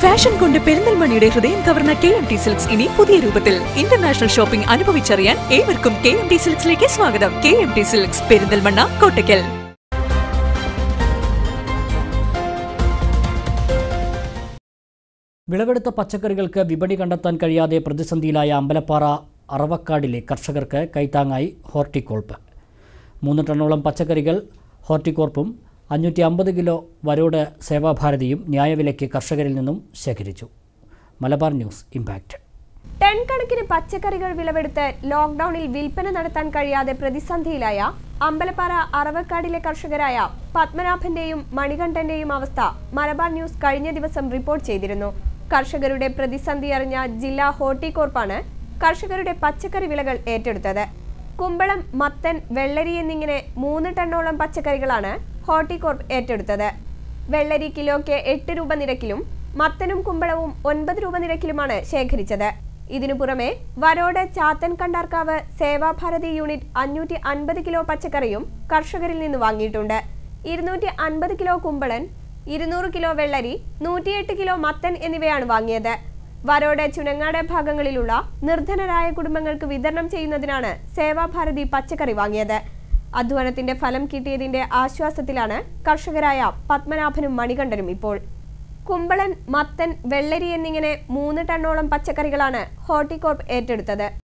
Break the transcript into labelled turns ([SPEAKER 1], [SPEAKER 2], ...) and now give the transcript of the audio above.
[SPEAKER 1] Fashion കൊണ്ട് പെരിന്തൽമണ്ണയുടെ ഹൃദയം കവർന്ന KMT സിൽക്സ് ഇനി പുതിയ രൂപത്തിൽ. ഇന്റർനാഷണൽ ഷോപ്പിംഗ് അനുഭവിച്ചറിയാൻ ഏവർക്കും KMT സിൽക്സിലേക്ക് സ്വാഗതം. KMT Silks, Perinthalmanna, Kottakkal.
[SPEAKER 2] വിളവെടുത്ത പച്ചക്കറികൾക്ക് വിപണി കണ്ടെത്താൻ കഴിയാതെ പ്രതിസന്ധിയിലായ അമ്പലപ്പാറ അറവക്കാടിലെ കർഷകർക്ക് കൈത്താങ്ങായി ഹോർട്ടികോർപ്പ്. 3 ടണ്ണോളം പച്ചക്കറികൾ ഹോർട്ടികോർപ്പും 550 കിലോ വരോട് സേവാഭാരതിയും ന്യായവിലയ്ക്ക് കർഷകരിൽ നിന്നും ശേഖരിച്ചു. Malabar news impact.
[SPEAKER 3] ടൺ കണക്കിന് പച്ചക്കറികൾ വിളവെടുത്ത് ലോക്ക്ഡൌണിൽ വിൽപ്പന നടത്താൻ കഴിയാതെ പ്രതിസന്ധിയിലായ അമ്പലപ്പാറ അറവക്കാടിലെ കർഷകരായ പത്മനാഭന്റെയും മണികണ്ഠന്റെയും അവസ്ഥ മലബാർ ന്യൂസ് കഴിഞ്ഞ ദിവസം റിപ്പോർട്ട് ചെയ്തിരുന്നു. കർഷകരുടെ പ്രതിസന്ധി അറിഞ്ഞ ജില്ലാ ഹോർട്ടികോർപ്പാണ് കർഷകരുടെ പച്ചക്കറി വിളകൾ ഏറ്റെടുത്തത്. കുമ്പളം, മത്തൻ, വെള്ളരി എന്നിങ്ങനെ 3 ടണ്ണോളം പച്ചക്കറികളാണ് ഹോർട്ടികോർപ്പ് ഏറ്റെടുത്തത്. വെള്ളരി കിലോയ്ക്ക് 8 രൂപ നിരക്കിലും മത്തനും കുമ്പളവും 9 രൂപ നിരക്കിലുമാണ് ശേഖരിച്ചത്. ഇതിനു പുറമെ വരോട് ചാത്തൻ കണ്ടാർക്കാവ് സേവാഭാരതി യൂണിറ്റ് 550 കിലോ പച്ചക്കറിയും കർഷകരിൽ നിന്ന് വാങ്ങിയിട്ടുണ്ട്. 250 കിലോ കുമ്പളൻ, 200 കിലോ വെള്ളരി, 108 കിലോ മത്തൻ എന്നിവയാണ് വാങ്ങിയത്. വരോട് ചുനങ്ങാട് ഭാഗങ്ങളിലുള്ള നിർധനരായ കുടുംബങ്ങൾക്ക് വിതരണം ചെയ്യുന്നതിനാണ് സേവാഭാരതി പച്ചക്കറി വാങ്ങിയത്. അധ്വാനത്തിന്റെ ഫലം കിട്ടിയതിന്റെ ആശ്വാസത്തിലാണ് കർഷകരായ പത്മനാഭനും മണികണ്ഠനും ഇപ്പോൾ. കുമ്പളൻ, മത്തൻ, വെള്ളരി എന്നിങ്ങനെ 3 ടണ്ണോളം പച്ചക്കറികളാണ് ഹോർട്ടികോർപ്പ് ഏറ്റെടുത്തത്.